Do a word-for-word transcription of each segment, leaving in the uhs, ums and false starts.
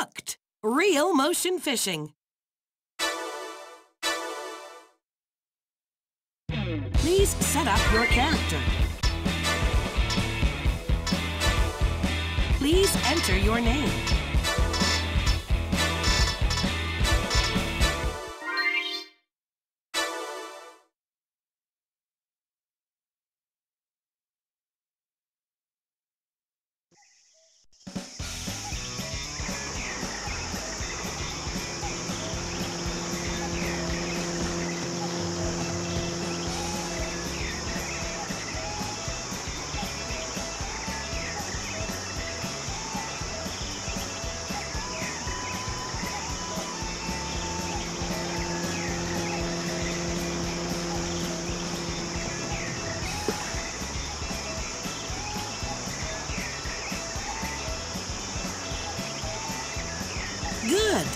Hooked! Real motion fishing. Please set up your character. Please enter your name. Good.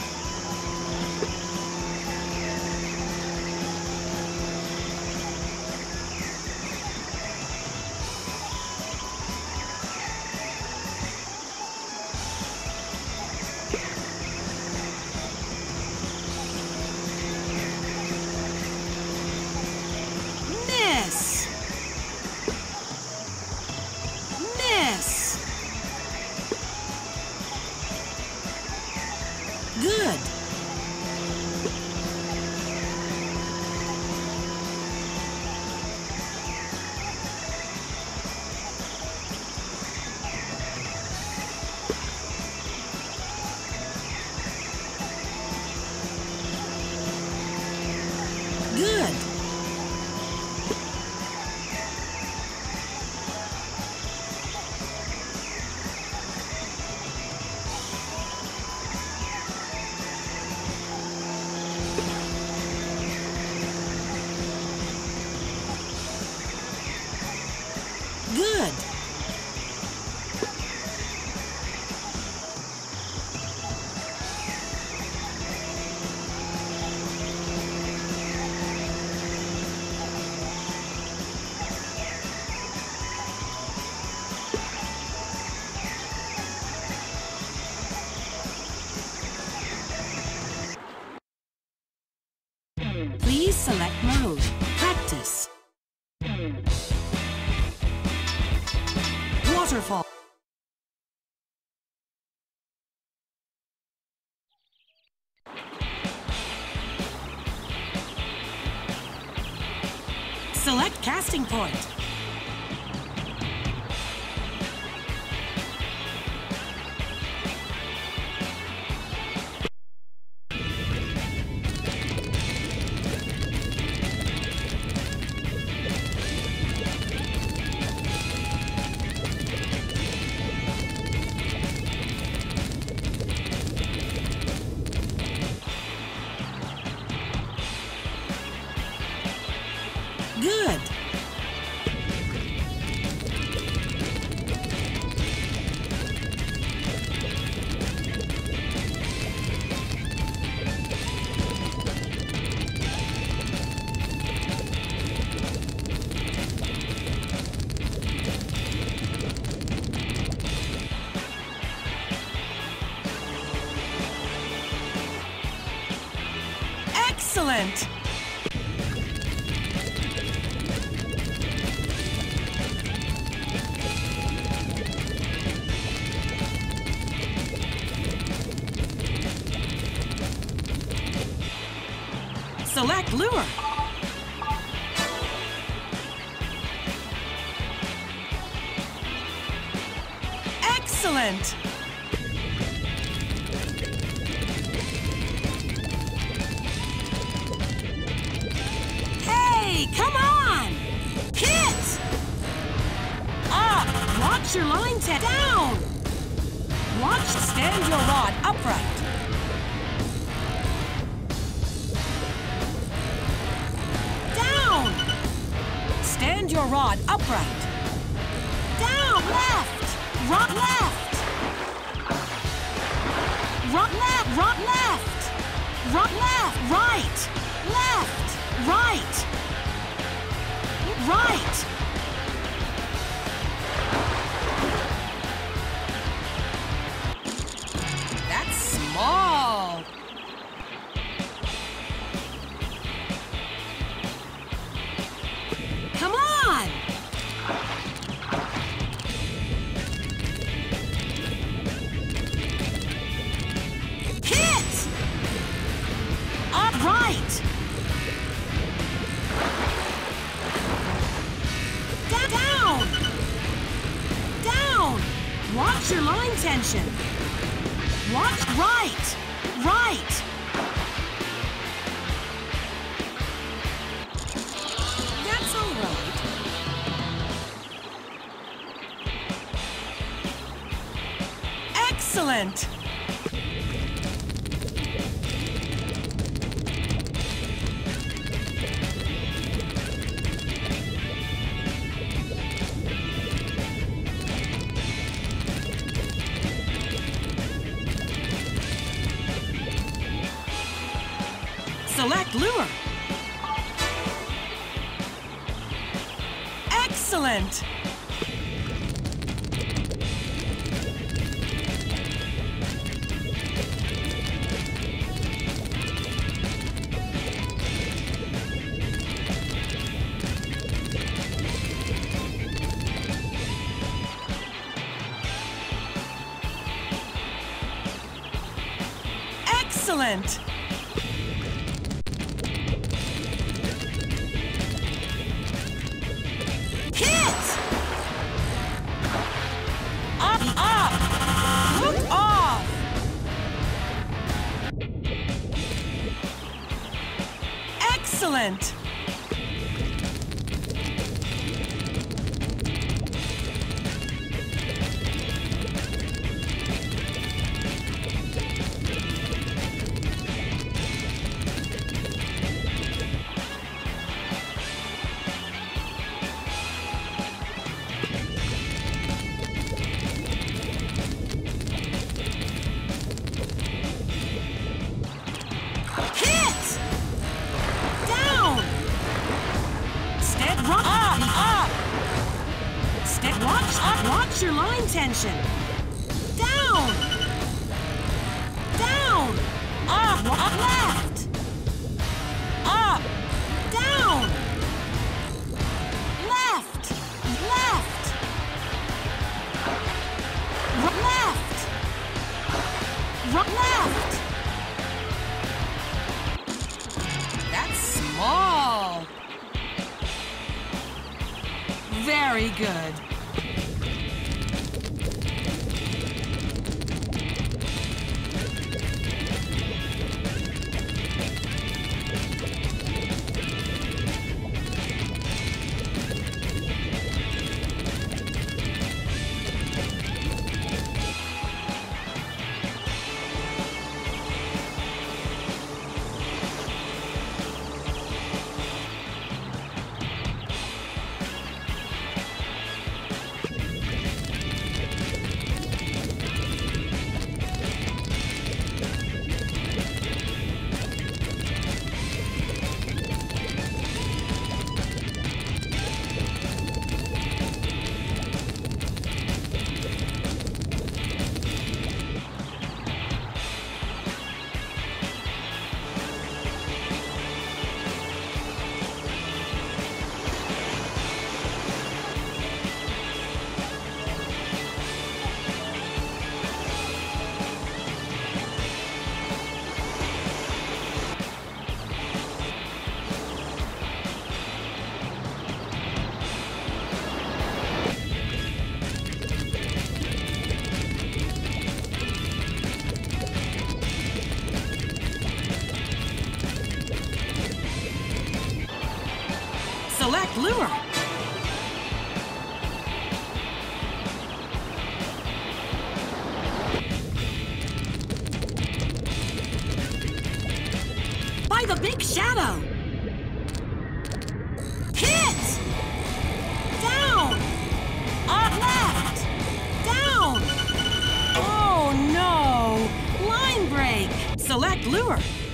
Miss. Miss. Good. Good. Good. Please select mode. Practice. Waterfall. Select casting point. Good. Excellent. Select lure. Excellent. Hey, come on! Hit! Up! Watch your line set down! Watch stand your rod upright. Stand your rod upright. Down, left, rod left. Rod left, rod left. Rod left, right, left, right, right. Watch right! Right! That's all right. Excellent! Select lure. Excellent! Excellent! Hit! Up, up! Look off! Excellent! Hit! Down! Step up, up! Step, watch up, watch your line tension. Down! Down! Up, up, left! Up! Down! Left! Left! R left! R left! That's small. Very good. Select lure. By the big shadow. Hit! Down! Up left! Down! Oh no! Line break! Select lure.